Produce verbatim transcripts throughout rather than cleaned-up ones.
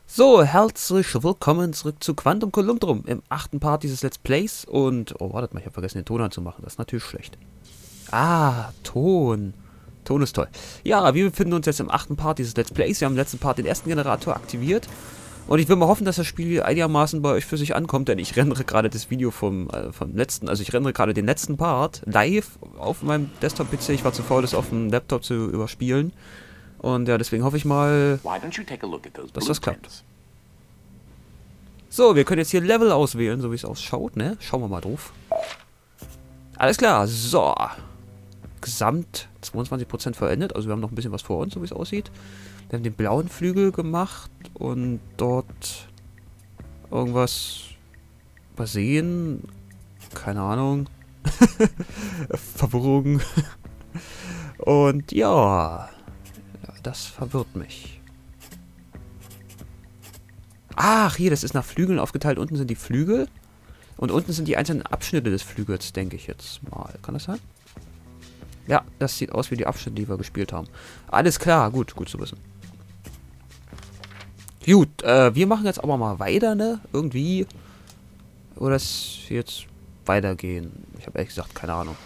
So, herzlich willkommen zurück zu Quantum Columdrum im achten Part dieses Let's Plays. Und, oh, wartet mal, ich habe vergessen, den Ton anzumachen. Das ist natürlich schlecht. Ah, Ton. Ton ist toll. Ja, wir befinden uns jetzt im achten Part dieses Let's Plays. Wir haben im letzten Part den ersten Generator aktiviert. Und ich will mal hoffen, dass das Spiel einigermaßen bei euch für sich ankommt, denn ich rendere gerade das Video vom, äh, vom letzten, also ich rendere gerade den letzten Part live auf meinem Desktop-P C. Ich war zu faul, das auf dem Laptop zu überspielen. Und ja, deswegen hoffe ich mal, dass das klappt. So, wir können jetzt hier Level auswählen, so wie es ausschaut, ne? Schauen wir mal drauf. Alles klar, so. Gesamt zweiundzwanzig Prozent vollendet, also wir haben noch ein bisschen was vor uns, so wie es aussieht. Wir haben den blauen Flügel gemacht und dort irgendwas übersehen. Keine Ahnung. Verwirrung. Und ja, das verwirrt mich. Ach, hier, das ist nach Flügeln aufgeteilt. Unten sind die Flügel. Und unten sind die einzelnen Abschnitte des Flügels, denke ich jetzt mal. Kann das sein? Ja, das sieht aus wie die Abschnitte, die wir gespielt haben. Alles klar, gut, gut zu wissen. Gut, äh, wir machen jetzt aber mal weiter, ne? Irgendwie. Oder es jetzt weitergehen. Ich habe ehrlich gesagt keine Ahnung.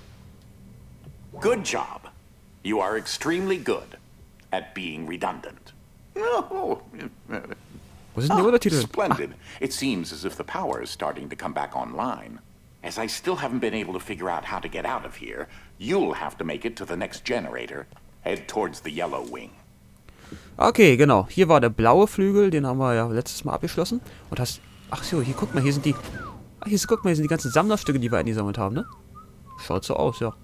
Good job. You are extremely good at being redundant. Oh, Wo sind die Untertitel? Splendid. It seems as if the power is starting to come back online. As I still haven't been able to figure out how to get out of here, you'll have to make it to the next generator. Head towards the yellow wing. Okay, genau. Hier war der blaue Flügel, den haben wir ja letztes Mal abgeschlossen. Und das. Ach so, hier guck mal, hier sind die. Ach, hier guck mal, hier sind die ganzen Sammlerstücke, die wir eingesammelt haben, ne? Schaut so aus, ja.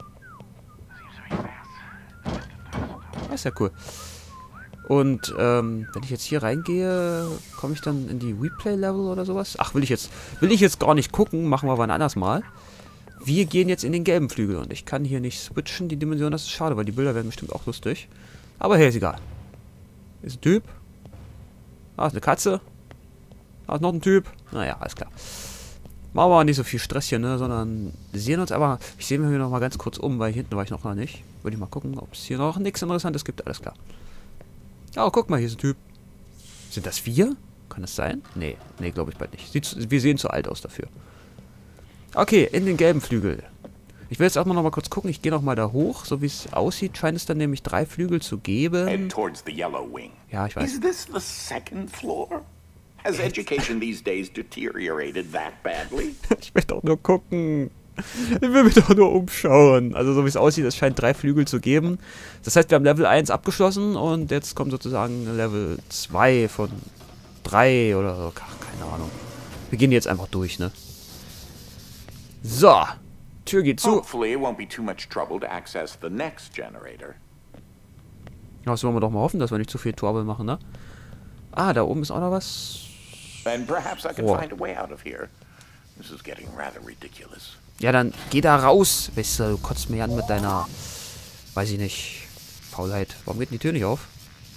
Das ist ja cool. Und ähm, wenn ich jetzt hier reingehe, komme ich dann in die Replay-Level oder sowas? Ach, will ich jetzt will ich jetzt gar nicht gucken, machen wir wann anders mal. Wir gehen jetzt in den gelben Flügel und ich kann hier nicht switchen, die Dimension, das ist schade, weil die Bilder werden bestimmt auch lustig. Aber hey, ist egal. Hier ist ein Typ. Da ist eine Katze. Da ist noch ein Typ. Naja, alles klar. Machen wir mal nicht so viel Stress hier, ne, sondern sehen uns aber. Ich sehe mir hier noch mal ganz kurz um, weil hinten war ich noch gar nicht. Würde ich mal gucken, ob es hier noch nichts Interessantes gibt. Alles klar. Oh, guck mal, hier ist ein Typ. Sind das wir? Kann das sein? Nee, nee, glaube ich bald nicht. Sieht, wir sehen zu alt aus dafür. Okay, in den gelben Flügel. Ich will jetzt auch mal noch mal kurz gucken. Ich gehe noch mal da hoch. So wie es aussieht, scheint es dann nämlich drei Flügel zu geben. Head towards the yellow wing. Ja, ich weiß. Is this the second floor? Has education these days deteriorated that badly? Ich will doch nur gucken. Ich will mich doch nur umschauen. Also so wie es aussieht, es scheint drei Flügel zu geben. Das heißt, wir haben Level eins abgeschlossen und jetzt kommt sozusagen Level zwei von drei oder so. Ach, keine Ahnung. Wir gehen jetzt einfach durch, ne? So. Tür geht zu. Hopefully it won't be too much trouble to access the next generator. Das wollen wir doch mal hoffen, dass wir nicht zu viel Trouble machen, ne? Ah, da oben ist auch noch was. And perhaps I can Oh. find a way out of here. This is getting rather ridiculous. Ja, dann geh da raus. Weißt du, du kotzt mich an mit deiner, weiß ich nicht, Faulheit. Warum geht denn die Tür nicht auf?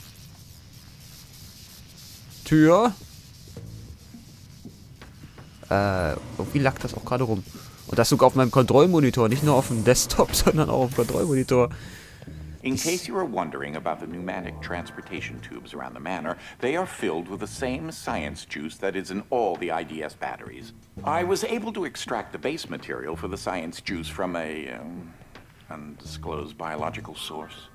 Tür. Äh, irgendwie lag das auch gerade rum. Und das sogar auf meinem Kontrollmonitor. Nicht nur auf dem Desktop, sondern auch auf dem Kontrollmonitor. In case you were wondering about the pneumatic transportation tubes around the manor, they are filled with the same science juice that is in all the I D S batteries. I was able to extract the base material for the science juice from a um, undisclosed biological source.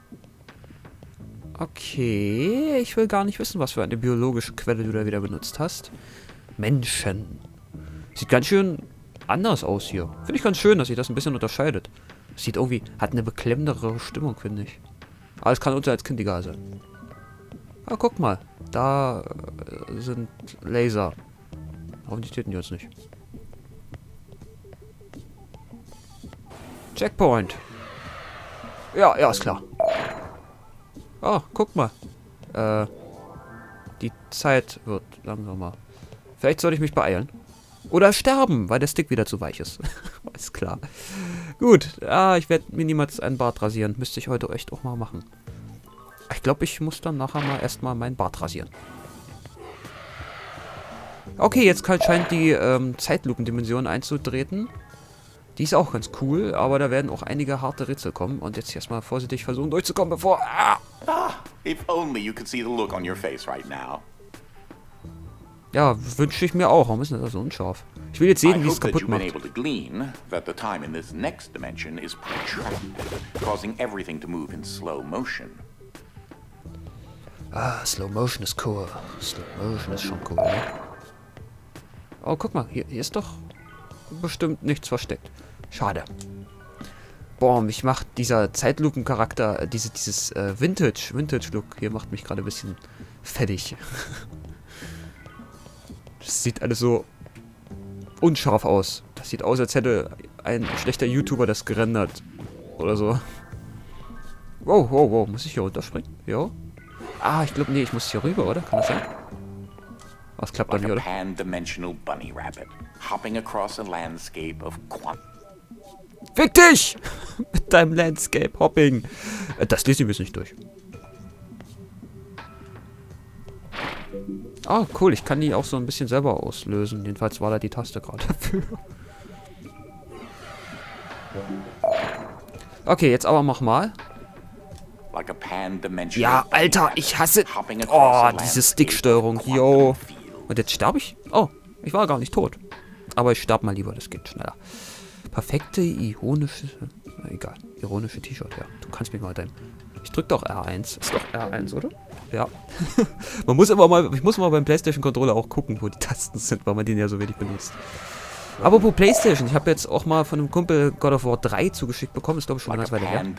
Okay, ich will gar nicht wissen, was für eine biologische Quelle du da wieder benutzt hast. Menschen. Sieht ganz schön anders aus hier. Finde ich ganz schön, dass sich das ein bisschen unterscheidet. Sieht irgendwie, hat eine beklemmendere Stimmung, finde ich. Aber es kann uns als Kind egal sein. Ah, guck mal. Da äh, sind Laser. Hoffentlich töten die uns nicht. Checkpoint. Ja, ja, ist klar. Oh, guck mal. Äh, die Zeit wird langsamer. Vielleicht sollte ich mich beeilen. Oder sterben, weil der Stick wieder zu weich ist. Ist klar. Gut, ah, ich werde mir niemals einen Bart rasieren. Müsste ich heute echt auch mal machen. Ich glaube, ich muss dann nachher mal erstmal meinen Bart rasieren. Okay, jetzt scheint die ähm, Zeitlupendimension einzutreten. Die ist auch ganz cool, aber da werden auch einige harte Rätsel kommen. Und jetzt erstmal vorsichtig versuchen durchzukommen, bevor... Ah! Ah, if only you could see the look on your face right now. Ja, wünsche ich mir auch. Warum ist denn das so unscharf? Ich will jetzt sehen, wie es kaputt macht. Ah, Slow Motion ist cool. Slow Motion ist schon cool, ne? Oh, guck mal, hier, hier ist doch bestimmt nichts versteckt. Schade. Boah, mich macht dieser Zeitlupen-Charakter, äh, diese, dieses äh, Vintage, Vintage-Look hier macht mich gerade ein bisschen fertig. Das sieht alles so unscharf aus. Das sieht aus, als hätte ein schlechter YouTuber das gerendert. Oder so. Wow, wow, wow. Muss ich hier runterspringen? Jo. Ah, ich glaube, nee, ich muss hier rüber, oder? Kann das sein? Was klappt dann hier, oder? Fick dich! Mit deinem Landscape Hopping. Äh, das lese ich mir jetzt nicht durch. Oh, cool. Ich kann die auch so ein bisschen selber auslösen. Jedenfalls war da die Taste gerade dafür. Okay, jetzt aber mach mal. Ja, Alter, ich hasse... Oh, diese Sticksteuerung. Yo. Und jetzt sterbe ich? Oh, ich war gar nicht tot. Aber ich sterbe mal lieber, das geht schneller. Perfekte, ironische... Na, egal, ironische T-Shirt, ja. Du kannst mich mal deinem... Ich drück doch R eins. Ist doch R eins, oder? Ja. Man muss immer mal... Ich muss mal beim PlayStation-Controller auch gucken, wo die Tasten sind, weil man den ja so wenig benutzt. Aber wo PlayStation, ich habe jetzt auch mal von einem Kumpel God of War drei zugeschickt bekommen, ist glaube ich schon ganz weit her.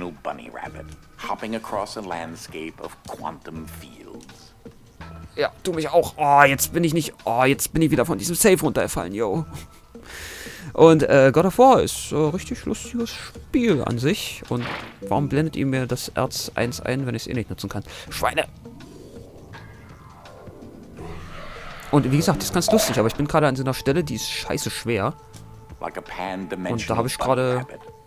Ja, du mich auch. Oh, jetzt bin ich nicht... Oh, jetzt bin ich wieder von diesem Safe runtergefallen, yo. Und äh, God of War ist ein äh, richtig lustiges Spiel an sich. Und warum blendet ihr mir das Erz eins ein, wenn ich es eh nicht nutzen kann? Schweine! Und wie gesagt, das ist ganz lustig, aber ich bin gerade an so einer Stelle, die ist scheiße schwer. Und da habe ich gerade...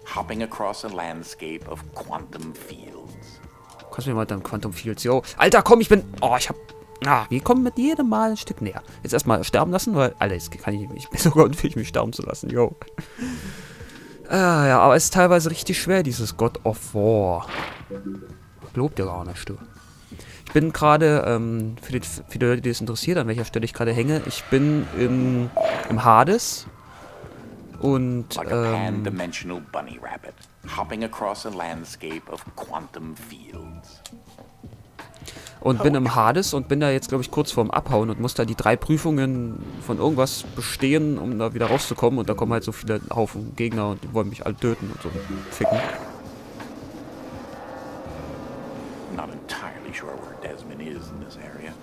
Kannst du mir mal dann Quantum Fields, yo. Alter, komm, ich bin... Oh, ich hab... Ah, wir kommen mit jedem Mal ein Stück näher. Jetzt erstmal sterben lassen, weil... Alter, jetzt kann ich nicht mehr. Ich bin sogar unfähig, mich sterben zu lassen, yo. Ah, ja, aber es ist teilweise richtig schwer, dieses God of War. Glaubt ihr gar nicht, du. Ich bin gerade, ähm, für die, für die Leute, die es interessiert, an welcher Stelle ich gerade hänge, ich bin im, im Hades und, ähm, und bin im Hades und bin da jetzt, glaube ich, kurz vorm Abhauen und muss da die drei Prüfungen von irgendwas bestehen, um da wieder rauszukommen. Und da kommen halt so viele Haufen Gegner und die wollen mich alle töten und so ficken. Not entirely sure where Desmond is in this area.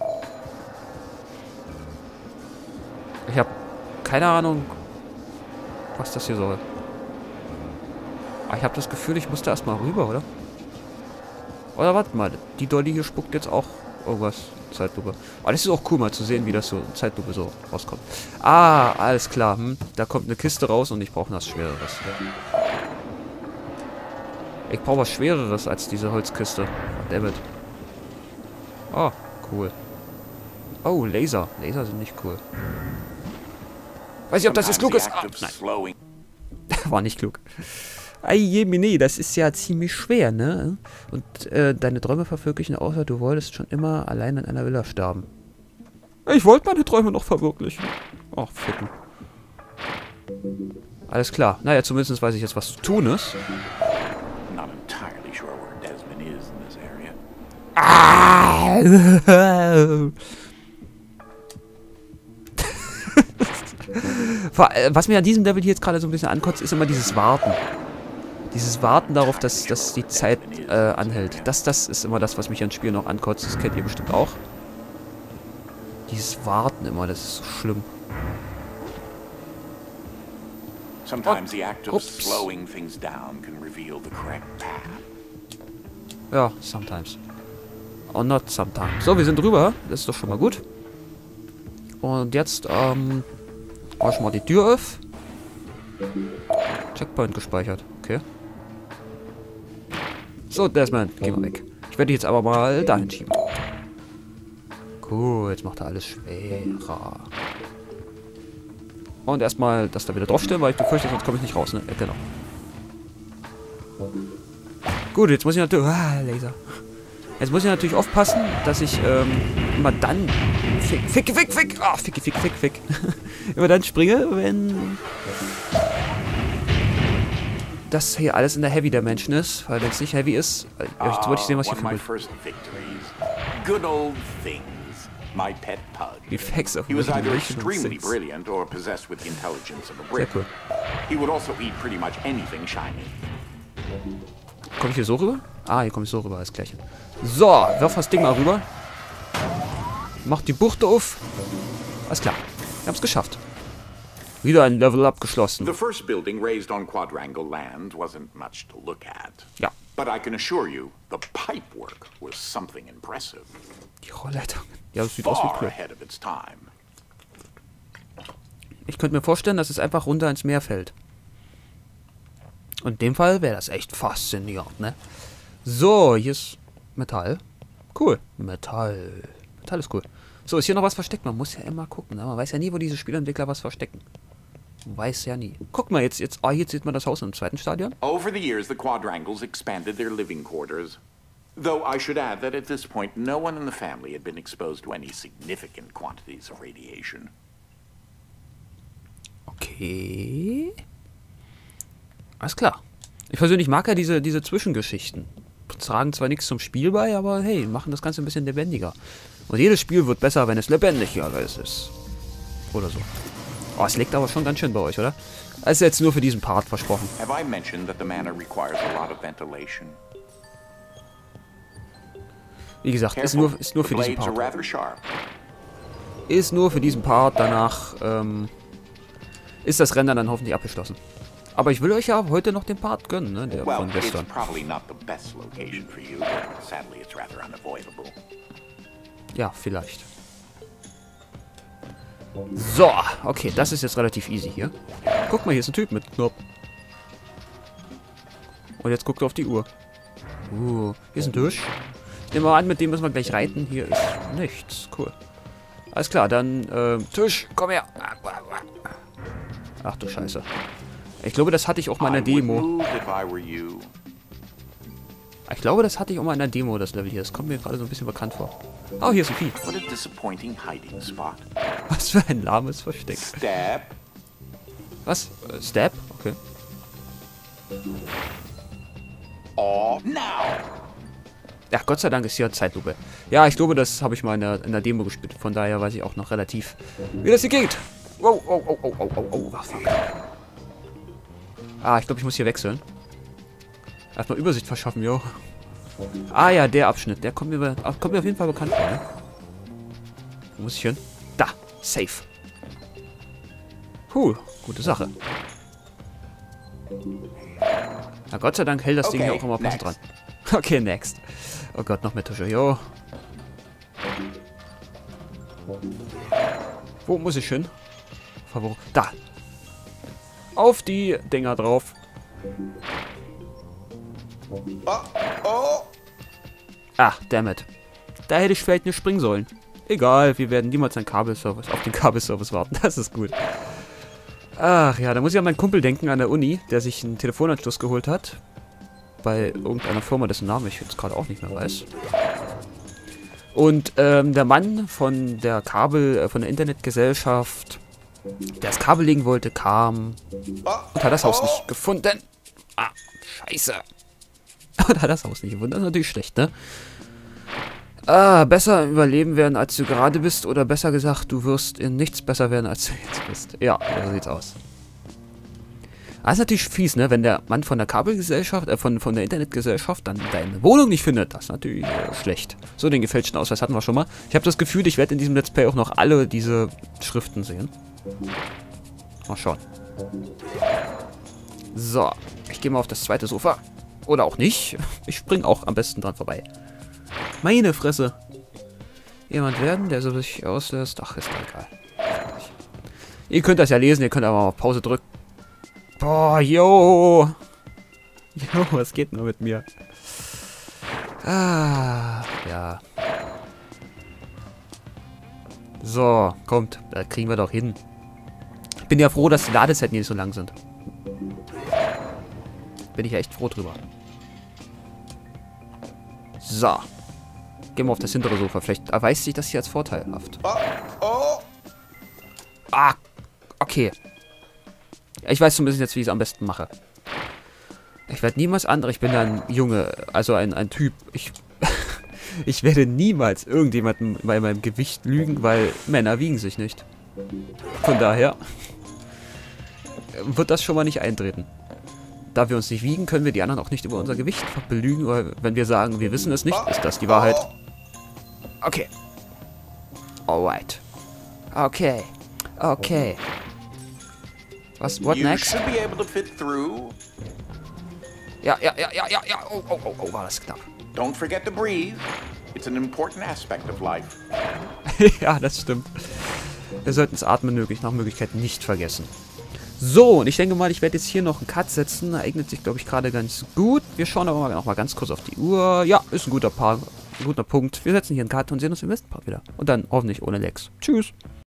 Ich habe keine Ahnung, was das hier soll. Aber ich habe das Gefühl, ich muss da erstmal rüber, oder? Oder warte mal, die Dolly hier spuckt jetzt auch irgendwas. Zeitlupe. Aber das ist auch cool, mal zu sehen, wie das so Zeitlupe so rauskommt. Ah, alles klar. Hm. Da kommt eine Kiste raus und ich brauche was Schwereres. Ich brauche was Schwereres als diese Holzkiste. Dammit. Oh, cool. Oh, Laser. Laser sind nicht cool. Weiß nicht, ob das jetzt klug ist. Ah, nein. War nicht klug. Jemine, das ist ja ziemlich schwer, ne? Und äh, deine Träume verwirklichen, außer du wolltest schon immer allein in einer Villa sterben. Ich wollte meine Träume noch verwirklichen. Ach, ficken. Alles klar. Naja, zumindest weiß ich jetzt, was zu tun ist. Ah! Was mir an diesem Level hier jetzt gerade so ein bisschen ankotzt, ist immer dieses Warten. Dieses Warten darauf, dass, dass die Zeit äh, anhält. Das, das ist immer das, was mich an Spiel noch ankotzt. Das kennt ihr bestimmt auch. Dieses Warten immer, das ist so schlimm. Oh, ups. Ja, sometimes. Or not sometimes. So, wir sind drüber. Das ist doch schon mal gut. Und jetzt, ähm... mach ich mal die Tür auf. Checkpoint gespeichert. Okay. So, Desmond, geh mal weg. Ich werde dich jetzt aber mal dahin schieben. Cool, jetzt macht er alles schwerer. Und erstmal das da wieder draufstellen, weil ich befürchte, sonst komme ich nicht raus, ne? Ja, genau. Gut, jetzt muss ich natürlich... Ah, Laser. Jetzt muss ich natürlich aufpassen, dass ich, ähm... immer dann... Fick, fick, fick, fick! Ah, fick, fick, fick, fick. Immer dann springe, wenn... das hier alles in der Heavy Dimension ist. Weil wenn es nicht Heavy ist... Jetzt wollte ich sehen, was hier für... Good old things. My pet pug. Die Facts of He was either extremely brilliant or possessed with the intelligence of a brick. Sehr cool. He would also eat pretty much anything shiny. Komme ich hier so rüber? Ah, hier komme ich so rüber, das gleiche. So, wirf das Ding mal rüber. Mach die Bucht auf. Alles klar. Wir haben es geschafft. Wieder ein Level abgeschlossen. The first building raised on quadrangle land wasn't much to look at. Ja. But I can assure you, the pipework was something impressive. Die Rohrleitung. Ja, das sieht aus wie Far cool. ahead of its time. Ich könnte mir vorstellen, dass es einfach runter ins Meer fällt. Und in dem Fall wäre das echt faszinierend, ne? So, hier ist Metall. Cool. Metall. Metall ist cool. So, ist hier noch was versteckt? Man muss ja immer gucken, ne? Man weiß ja nie, wo diese Spielentwickler was verstecken. Man weiß ja nie. Guck mal, jetzt, jetzt, ah, jetzt sieht man das Haus im zweiten Stadion. Over the years, the quadrangles expanded their living quarters. Though I should add that at this point, no one in the family had been exposed to any significant quantities of radiation. Okay. Alles klar. Ich persönlich mag ja diese, diese Zwischengeschichten. Tragen zwar nichts zum Spiel bei, aber hey, machen das Ganze ein bisschen lebendiger. Und jedes Spiel wird besser, wenn es lebendiger ist. Oder so. Oh, es liegt aber schon ganz schön bei euch, oder? Das ist jetzt nur für diesen Part versprochen. Have I mentioned that the manor requires a lot of ventilation? Wie gesagt, ist nur, ist nur für diesen Blades are Part. rather sharp. Ist nur für diesen Part. Danach ähm, ist das Rennen dann hoffentlich abgeschlossen. Aber ich will euch ja heute noch den Part gönnen, ne? Der Well, von it's gestern. probably not the best location for you, but sadly it's rather unavoidable. Ja, vielleicht. So, okay, das ist jetzt relativ easy hier. Guck mal, hier ist ein Typ mit Knopf. Und jetzt guckt er auf die Uhr. Uh, hier ist ein Tisch. Ich nehme mal an, mit dem müssen wir gleich reiten. Hier ist nichts. Cool. Alles klar, dann, äh, Tisch, komm her. Ach du Scheiße. Ich glaube, das hatte ich auch mal in der I would Demo. move if I were you. Ich glaube, das hatte ich auch mal in der Demo, das Level hier. Das kommt mir gerade so ein bisschen bekannt vor. Oh, hier ist ein Vieh. What a disappointing hiding spot. Was für ein lahmes Versteck. Stab. Was? Äh, Stab? Okay. Oh, now. Ja, Gott sei Dank ist hier Zeitlupe. Ja, ich glaube, das habe ich mal in der, in der Demo gespielt. Von daher weiß ich auch noch relativ, wie das hier geht. Wow, oh, oh, oh, oh, oh, oh, was? Ah, ich glaube, ich muss hier wechseln. Erstmal Übersicht verschaffen, jo. Ah ja, der Abschnitt, der kommt mir, kommt mir auf jeden Fall bekannt vor, ne? Wo muss ich hin? Da, safe. Puh, gute Sache. Na Gott sei Dank hält das Ding Okay, hier auch immer passend dran. next. Okay, next. Oh Gott, noch mehr Tische, jo. Wo muss ich hin? Wo? Da. Auf die Dinger drauf. Oh, oh. Ach, dammit. Da hätte ich vielleicht nicht springen sollen. Egal, wir werden niemals einen Kabelservice, auf den Kabelservice warten. Das ist gut. Ach ja, da muss ich an meinen Kumpel denken an der Uni, der sich einen Telefonanschluss geholt hat. Bei irgendeiner Firma, dessen Namen ich jetzt gerade auch nicht mehr weiß. Und ähm, der Mann von der Kabel, äh, von der Internetgesellschaft, der das Kabel legen wollte, kam und hat das Haus nicht gefunden. Ah, scheiße. Und hat das Haus nicht gefunden. Das ist natürlich schlecht, ne? Ah, besser im Überleben werden, als du gerade bist. Oder besser gesagt, du wirst in nichts besser werden, als du jetzt bist. Ja, so sieht's aus. Das ist natürlich fies, ne? Wenn der Mann von der Kabelgesellschaft, äh, von, von der Internetgesellschaft dann deine Wohnung nicht findet. Das ist natürlich äh, schlecht. So, den gefälschten Ausweis hatten wir schon mal. Ich habe das Gefühl, ich werde in diesem Let's Play auch noch alle diese Schriften sehen. Mal schauen. So, ich gehe mal auf das zweite Sofa. Oder auch nicht. Ich spring auch am besten dran vorbei. Meine Fresse. Jemand werden, der so sich auslässt. Ach, ist doch egal. Ihr könnt das ja lesen, ihr könnt aber mal auf Pause drücken. Boah, yo. Jo, was geht nur mit mir? Ah, ja. So, kommt. Da kriegen wir doch hin. Ich bin ja froh, dass die Ladezeiten nicht so lang sind. Bin ich ja echt froh drüber. So. gehe mal auf das hintere Sofa. Vielleicht erweist sich das hier als vorteilhaft. Oh, oh. Ah, okay. Ich weiß zumindest jetzt, wie ich es am besten mache. Ich werde niemals andere. Ich bin ein Junge, also ein, ein Typ. Ich, ich werde niemals irgendjemandem bei meinem Gewicht lügen, weil Männer wiegen sich nicht. Von daher wird das schon mal nicht eintreten. Da wir uns nicht wiegen, können wir die anderen auch nicht über unser Gewicht belügen, weil wenn wir sagen, wir wissen es nicht, ist das die Wahrheit. Okay. Alright. Okay. Okay. Was, what You next? should be able to fit through. Ja, ja, ja, ja, ja, ja. Oh, oh, oh, oh, war das knapp. Don't forget to breathe. It's an important aspect of life. Ja, das stimmt. Wir sollten das Atmen möglich, nach Möglichkeit nicht vergessen. So, und ich denke mal, ich werde jetzt hier noch einen Cut setzen. Eignet sich, glaube ich, gerade ganz gut. Wir schauen aber noch mal ganz kurz auf die Uhr. Ja, ist ein guter, Paar, ein guter Punkt. Wir setzen hier einen Cut und sehen uns im nächsten Part wieder. Und dann hoffentlich ohne Lags. Tschüss.